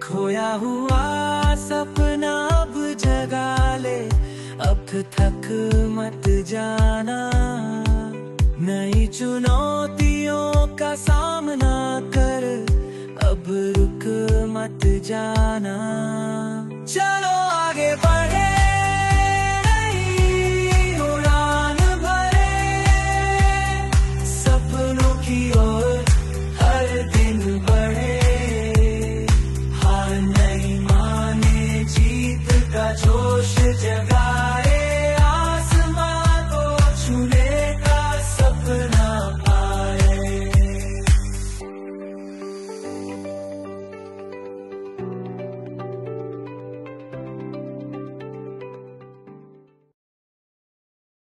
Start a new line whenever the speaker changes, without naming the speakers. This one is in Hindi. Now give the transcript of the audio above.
खोया हुआ सपना अब जगा ले, अब थक मत जाना। नई चुनौतियों का सामना कर, अब रुक मत जाना। चलो आगे बढ़े,